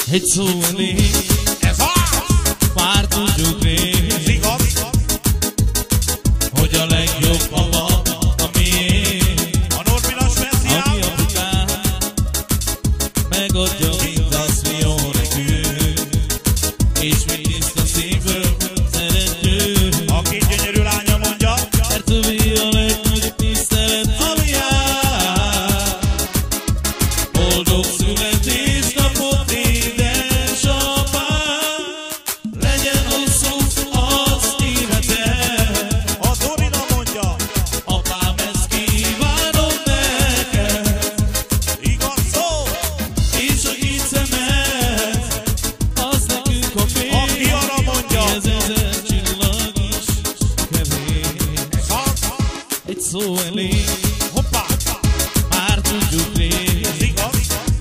Egy szó elég, Ez az! már tudjuk rég, Ez igaz! hogy a legjobb apa a miénk. A Norbinas speciál! Ami apukám megadja mindazt, mi jó nekünk, és mi tiszta szívből szeretjük. A két gyönyörű lánya mondja, Mert övé a legnagyobb tisztelet, ami jár. Boldog születésnapot, édesapám, legyen hosszú az életed. a Dorina mondja, Apám, ezt kívánom neked, igaz szó! és a két szemed, az nekünk a fény. Aki arra mondja, Ez ezer csillag is kevés. ez az! Egy szó elég, Hoppá! már tudjuk rég, Ez igaz!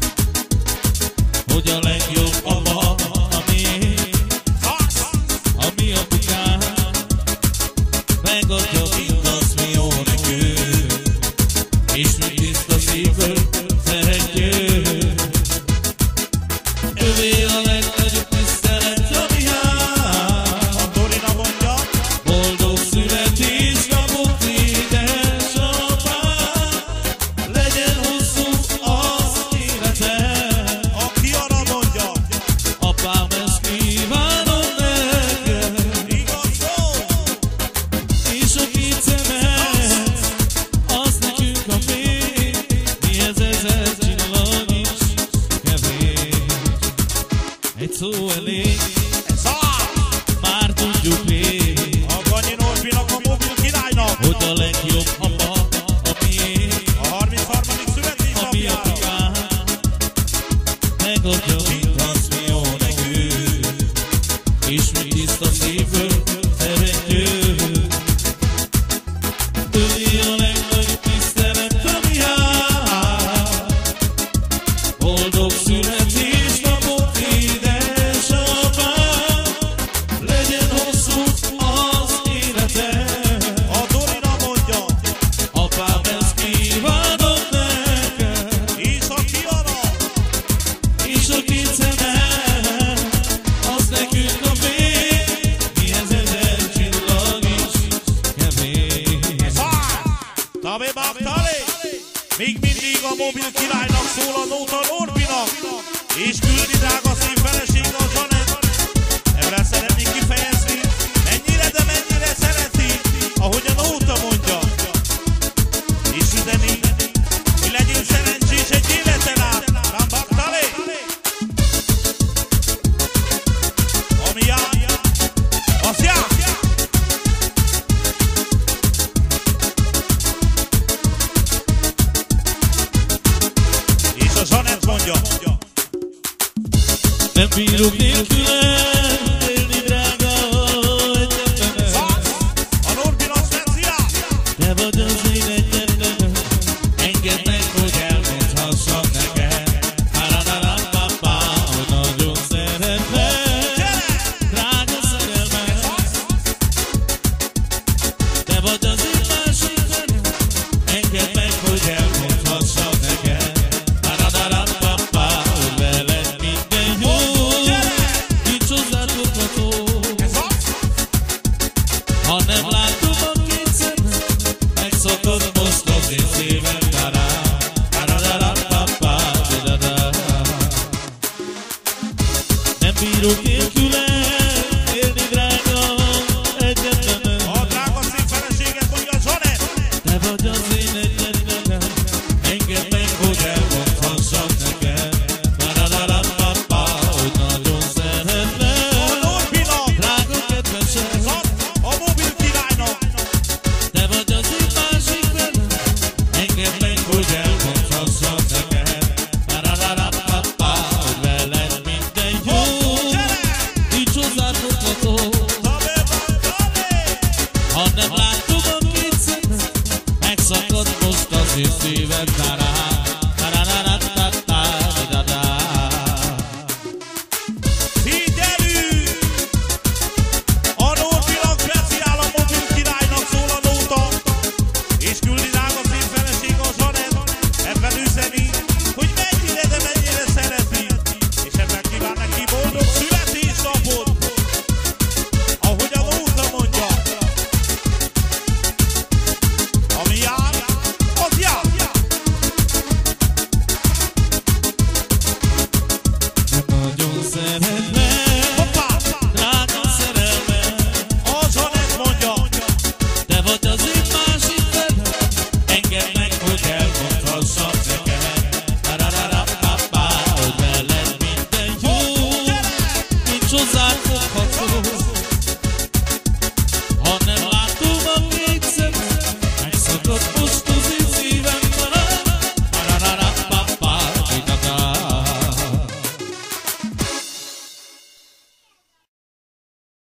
hogy a legjobb apa a miénk. Az! A mi apukám megadja mindazt, mi jó nekünk, és mi tiszta szívből szeretjük. Övé a legnagyobb tisztelet, ami jár. A Dorina mondja, Boldog születésnapot, édesapám, legyen hosszú az életed. aki arra mondja, Apám, ezt kívánom neked, igaz szó! és a két szemed, az nekünk a fény, mihez ezer csillag is kevés. Egy szó elég, Ez az! már tudjuk rég, A Ganyi Norbinak, a mobil királynak, hogy a legjobb apa a miénk. a 33. A mi születésnapjára. apukám megadja mindazt, mi jó nekünk, és mi tiszta szívből szeretjük. Övé a legnagyobb tisztelet, ami jár. Boldog születésnapot, édesapám, legyen hosszú az életed. A Dorina mondja, Apám, ezt kívánom neked, és aki arra, és a két szemed, az nekünk a fény, mihez ezer csillag is kevés. ez az! Tabé Bagtali! Még mindig a mobil királynak szól a nóta Norbinak, és küldi drága szép feleség a Zsanett. Ezzel szeretnék kifejezni, mennyire, de mennyire szereti, ahogy a nóta mondja. És üzeni, mi legyél szerencsés egy életen át, nem Bagtali? Ami jár, az jár! És a Zsanett mondja, Nem bírok nélküled élni, drága egyetlenem. Szász, a Norbinak speciál! Te vagy az én egyetlenem, engedd meg, hogy elmondhassam neked. Parararampapá, hogy nagyon szeretlek, drága szerelmem. Te vagy az én másik velem, engedd meg, hogy elmondhassam neked. Parararampapá, hogy veled minden jó, nincs hozzáfogható. Ha nem látom a két szemed, megszokott most az én szívem. Parararampapá, da-da-da. Nem bírok nélküled élni, drága egyetlenem. A drága szép feleséget mondja a Zsanett! Te vagy az én egyetlenem, engedd meg, hogy elmondhassam neked. Parararampapá, hogy nagyon A szeretlek, Norbinak, drága kedvesem. Szász, a mobil királynak! Te vagy az én másik velem, engedd meg, hogy elmondhassam neked. Parararampapá, hogy veled minden jó, nincs hozzáfogható.